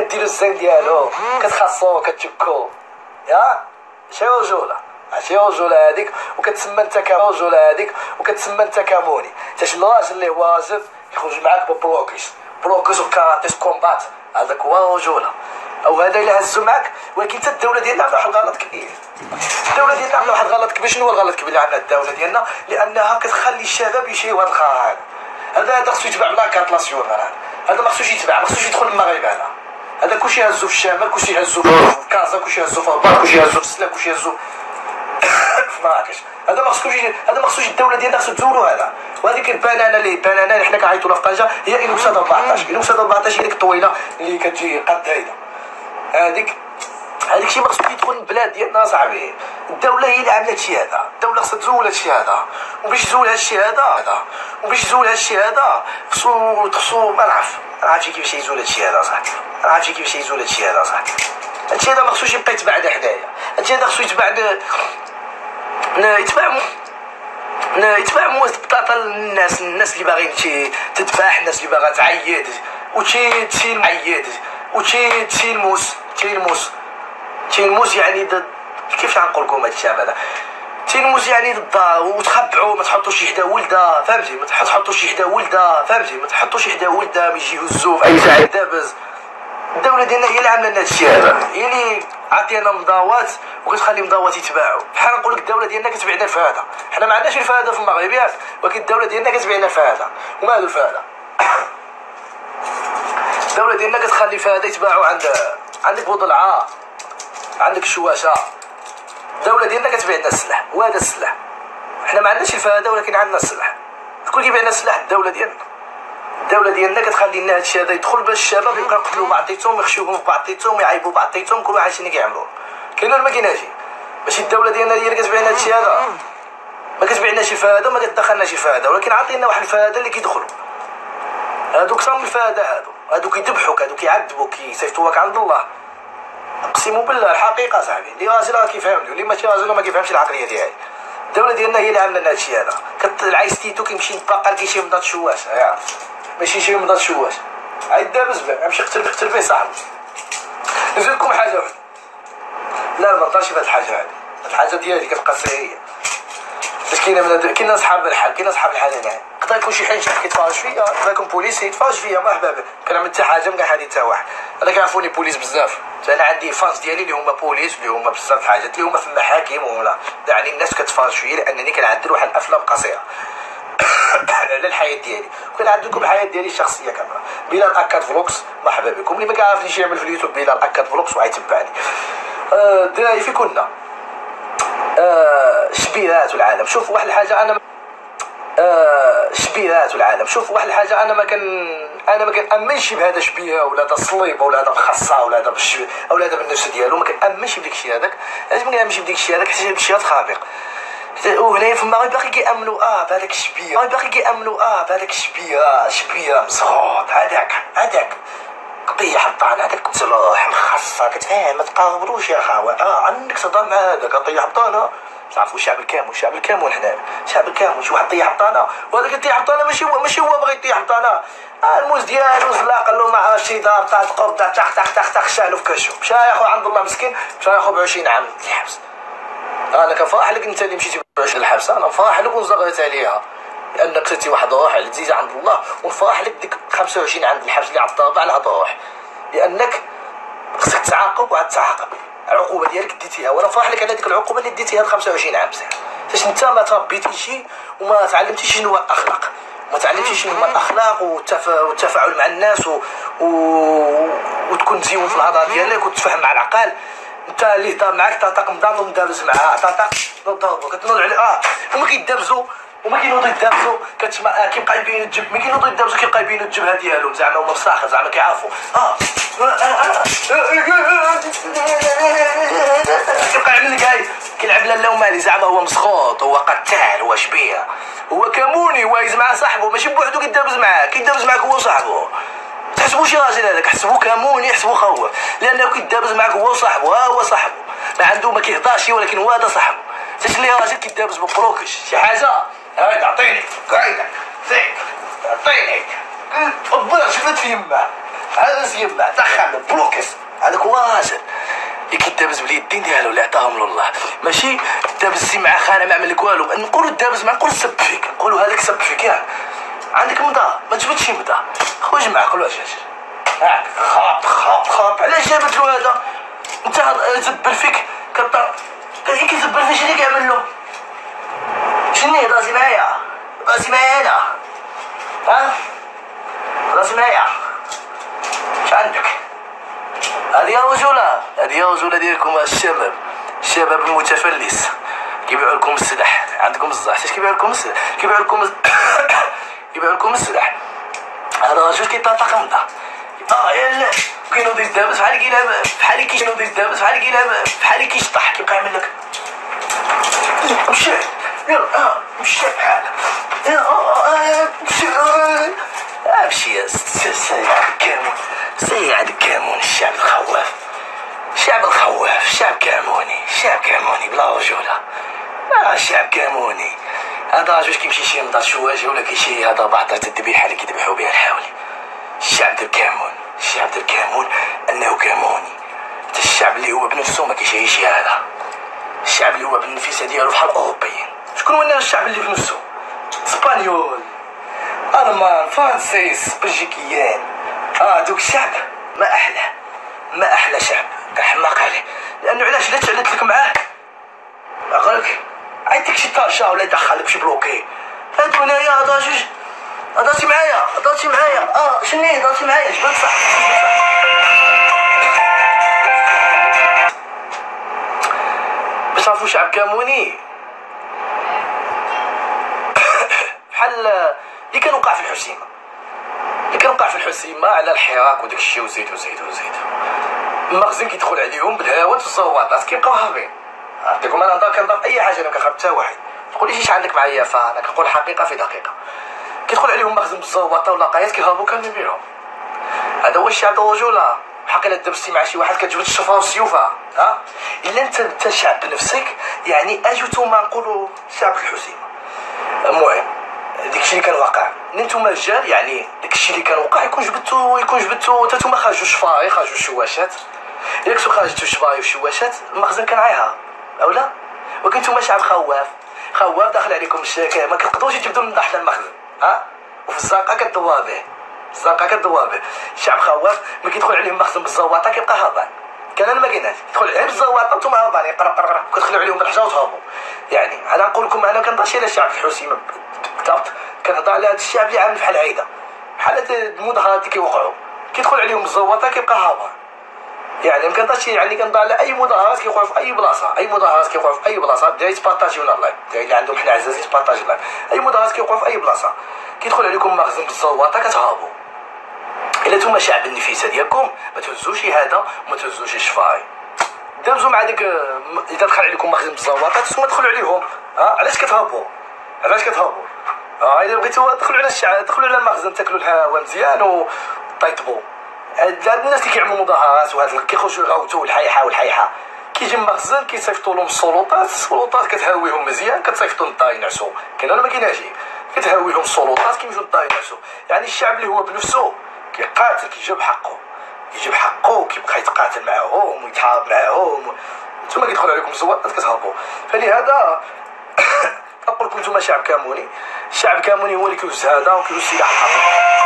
كديروا الزين ديالو كتخصو كتشكو يا شي رجوله شي رجوله هذيك وكتسمى انت كرجوله هذيك وكتسمى انت كموني تاش الراجل اللي هو راجل يخرج معاك ببروكيس وكاراتيس كومبات هذاك هو رجوله او هذا الا هزو معاك. ولكن حتى الدوله ديالنا عندها واحد الغلط كبير. الدوله ديالنا عندها واحد الغلط كبير. شنو هو الغلط الكبير اللي عندنا الدوله ديالنا؟ لانها كتخلي الشباب يشريو هذا الخرا هذا خصو يتبع لاكارت ناسيونال هذا ما خصوش يتبع ما خصوش يدخل المغرب هذا كلشي يهزو في الشمال كلشي يهزو في كازا كلشي يهزو في البار كلشي يهزو في السلا كلشي يهزو في مراكش. هذا ما خصوش الدوله ديالنا خصو تزولو هذا. وهذيك البنانه اللي حنا كنعيطوا لها في طنجه هي انوكساد 14 انوكساد 14 هي ديك الطويله اللي كتجي قد هذيك شي ما خصو يدخل البلاد ديالنا صاحبي. الدوله هي اللي عملت هادشي هذا. الدوله خصها تزول هادشي هذا وباش تزول هادشي هذا خصو ما عرفتش كيفاش يزول هادشي هذا صاحبي. هادشي هذا ما خصوش يبقى يتبعنا حنايا. هادشي هذا خصو يتبع موز بطاطا الناس اللي باغيين تذبح الناس اللي باغا تعيد وتشي معيد وتشي الموس يعني كيفاش غنقول لكم هاد الشعب هذا تيلموس يعني الدار وتخبعوا ما تحطوش شي حدا ولده فهمتي ما تحطوش شي حدا ولده ما يجي يهزوه في اي ساعه دابز. الدوله ديالنا هي اللي عامله لنا هادشي هذا هي اللي عطينا مضاوات وكتخلي مضاوات يتباعوا. بحال نقول لك الدوله ديالنا كتبيعنا الفهاده. حنا ما عندناش الفهاده في المغرب ياك ولكن الدوله ديالنا كتبيعنا الفهاده. وما هادو الفهاده الدوله ديالنا كتخلي الفهاده يتباعوا عندك بوضلعه عندك الشواشه. الدوله ديالنا كتبيع لنا السلاح وهذا السلاح حنا ما عندناش الفهاده ولكن عندنا السلاح. شكون كيبيع لنا السلاح؟ الدوله ديالنا كتخلي لنا هادشي هذا يدخل باش الشباب يبقاو يقتلوا بعضيتهم يخشوهم في بعضيتهم يعيبوا بعضيتهم كل واحد شنو كيعملوا. كاين ولا ما كايناش؟ ماشي الدوله ديالنا هي اللي كتبيع لنا هادشي هذا. ما كتبيعناش الفهاده وما كتدخلناش الفهاده ولكن عطينا واحد الفهاده اللي كيدخلوا. هادوك صام الفهاده هادو كيذبحوك هادو كيعذبوك كيصيفطوك عند الله. اقسم بالله الحقيقه صاحبي اللي راجل راه كيفهمني واللي ماشي راجل ما كيفهمش العقليه ديالي. الدوله ديالنا هي اللي عامله لنا هادشي هذا. العايس تيتو كيمشي يتبقر كيشري مضاد شواش ماشي يشري مضاد شواش عيد دابز باه يمشي يقتل فيه صاحبي. نزيد لكم حاجه واحده لا ما نقدرش في هاد الحاجه هادي. هاد الحاجه ديالي كتبقى سريه باش كاين اصحاب الحال هنا يقدر يكون شي حين كيتفرج فيا يقدر يكون بوليسي يتفرج فيا مرحبا به كنعمل حتى حاجه ما كنحادي حتى واحد. انا كيعرفوني بوليس بزاف. انا عندي فانس ديالي اللي هما بوليس اللي هما بزاف الحاجات اللي هما في المحاكم ولا يعني الناس كتفرج فيا لانني كنعدل واحد الافلام قصيره على الحياه ديالي وكنعدل لكم الحياه ديالي الشخصيه كامله. بلال اكاد فلوكس مرحبا بكم. اللي ما كيعرفنيش يعمل في اليوتيوب بلال اكاد فلوكس وغيتبعني. الدراري في كنا شبيهات العالم. شوف واحد الحاجه انا شبيهات العالم. شوف واحد الحاجه انا ما كنامنش بهذا شبيه ولا هذا صليب ولا هذا خاصه ولا هذا ولا هذا بالنفس ديالو. ما كنامنش بديك الشيء هذاك. علاش ما كنامنش بديك الشيء هذاك؟ حيت الشيء هذا خابق. وهنايا في المغرب باقي كيامنوا بهذاك الشبيه بهذاك شبيه مسخوط هذاك قطيه حطان هذاك تروح مخصه كتفهم ما تقاوبروش يا خاوه. عندك صدام مع هذاك قطيه حطانه. تعرفوا الشعب الكامل حنا الشعب الكامل شي واحد طيح حطانه وهذاك اللي طيح حطانه ماشي هو بغى يطيح حطانه. الموز ديالو زلاق قال له ما عرفتش شي دار طاط قبضه تخ شالو في كشو مشى ياخذ عند الله مسكين مشى ياخذ ب 20 عام الحبس. انا كنفرح لك انت اللي مشيتي ب 20 الحبس. انا نفرح لك ونزغرت عليها لانك خدتي واحد الروح عزيزه عند الله ونفرح لك ديك 25 عند الحبس اللي عطاها على هاد الروح لانك خصك تعاقب وغتعاقب. العقوبه ديالك ديتيها وانا فرح لك على ديك العقوبه اللي ديتيها ب 25 عام سير. باش انت ما تربيتيش وما تعلمتيش شنو هو الاخلاق والتفاعل مع الناس وتكون مزيون في الهضره ديالك وتفهم مع العقل. انت اللي هضر معاك تعطاك مضام ومدابز معاه تعطاك نضربو كتنوض عليه هما كيدابزوا وما كينوضوا يدابزوا كتسمع كيبقى يبين الجب ما كينوضوا يدابزوا كيبقى يبين الجبهه ديالهم زعما هما مساخر زعما كيعرفوا كيبقى يعمل لك هاي كيلعب لالا ومالي زعما هو مسخوط هو قتال هو شبيه هو كموني وايز مع صاحبه ماشي بوحدو كيدابز معاك هو صاحبه. تحسبوا شي راجل هذاك حسبوه كموني حسبوه خوف لانه كيدابز معاك هو صاحبه هو صاحبه ما عنده ما كيهضرش ولكن هو هذا صاحبه. حتى اللي راجل كيدابز ببروكش شي حاجه هاي عطيني قاعده زين عطيني الضرب شفت في يمه هذا سيما دخل بلوكس هذاك هو راجل اللي كيدابز باليدين ديالو اللي عطاهم له الله، ماشي دابزتي مع خانه ما عمل لك والو. نقولوا دابز مع نقولوا سب فيك، نقولوا هذاك سب فيك ياك عندك مضى ما جبتش مضى خرج معاه قول له اجي هاك خاط علاش جابت له هذا انت زبل فيك كطر كيزبل فيك شنو كيعمل له شنو راسي معايا انا ها راسي معايا اش عندك هذه رجوله ديالكم الشباب المتفلس كيبيعوا لكم السلاح عندكم الزعف اش كيبيعوا لكم السلاح هذا رجل كيطاطق مضى يلا كينوض يدابز بحال كيلعب بحال كيشطح كيبقى يعمل لك مشي يلا مشي بحال مشي يا سيد كامون الشعب الخواف شعب كاموني بلا رجوله شعب كاموني هذا رجل كيمشي شي مضى شواجه ولا كيشي هذا بعض الذبيحه اللي كيذبحوا بها الحاولي الشعب ديال كامون انه كاموني الشعب اللي هو بنفسه ما كيشعيش هذا الشعب اللي هو بالنفيسه ديالو بحال الاوروبيين. شكون هو الشعب اللي بنفسه اسبانيول المان فرنسيس بلجيكيين دوك الشعب ما احلى شعب كحماق عليه لانه علاش لا تعلت لك معاه عقلك عيطك شي طاشا ولا يدخلك شي بلوكي هادو هنايا هذا جوج هضرتي معايا شنو هضرتي معايا جبت صح باش تعرفوا شعب كاموني بحال اللي كان وقع في الحسيمه على الحراك وداك الشيء وزيد المخزن كيدخل عليهم بالهواء والزواطات كيبقاو هابين عطيكم انا كنضرب اي حاجه انا كنخرب حتى واحد تقولي اش عندك معايا فانا كنقول حقيقه في دقيقه كيدخل عليهم مخزن بالزواطه واللاقيات كيهربوا كاملين بهم هذا هو الشعب الرجوله حق الا دبستي مع شي واحد كتجبد الشفره والسيوفه الا انت شعب بنفسك يعني اجوتما نقولوا شعب الحسيمه. المهم داكشي اللي كان واقع نتوما رجال يعني داكشي اللي كان وقع يكون جبدتو حتى نتوما خرجوا الشفاري خرجوا الشواشات الا كنتو خرجتوا الشفاري والشواشات المخزن كان عايها اولا ولكن نتوما شعب خواف داخل عليكم الشاكه ما كتقدروش تجبدوا من حتى المخزن وفي الزنقه كدوا به الشعب خواف ما كيدخل عليهم مخزن بالزواطه كيبقى هربان كان انا ما كايناش يدخل عليهم بالزواطه وانتم هربانين قرق كتخلعوا عليهم بالحجر وتهربوا يعني انا نقول لكم انا كنهضرش على الشعب الحسيمه بالضبط كنهضر على هذا الشعب اللي عامل بحال عايده بحال هاد المظاهرات اللي كيوقعوا كيدخل عليهم بالزواطه كيبقى هربان يعني ما كنهضرش يعني كنهضر على اي مظاهرات كيوقعوا في اي بلاصه داير تبارطاجيونا اللايف اللي عندهم حنا عزازين تبارطاجي اللايف اي مظاهرات كيوقعوا في اي بلاصه كيدخل عليكم مخزن بالزواطه كتهربوا الا نتوما شعب النفيسه ديالكم ما تهزوش هذا وما تهزوش الشفاي دابزوا مع ديك اذا دخل عليكم مخزن بالزواطه نتوما دخلوا عليهم علاش كتهربوا الا بغيتوا دخلوا على الشعب دخلوا على المخزن تاكلوا الهواء مزيان وطيطبوا هاد الناس اللي كيعملوا مظاهرات وهاد كيخرجوا يغوتوا الحيحه كيجي المخزن كيصيفطوا لهم السلطات كتهاويهم مزيان كتصيفطوا للدار ينعسوا كاين ولا ما كايناش كتهاويهم السلطات كيمشيو للدار ينعسوا يعني الشعب اللي هو بنفسه كيقاتل كيجيب حقه كيبقى يتقاتل معاهم ويتحارب معاهم نتوما كيدخل عليكم الزواطات كتهربوا فلهذا نقول لكم نتوما شعب كاموني هو اللي كيهز هذا وكيهز السلاح الحقيقي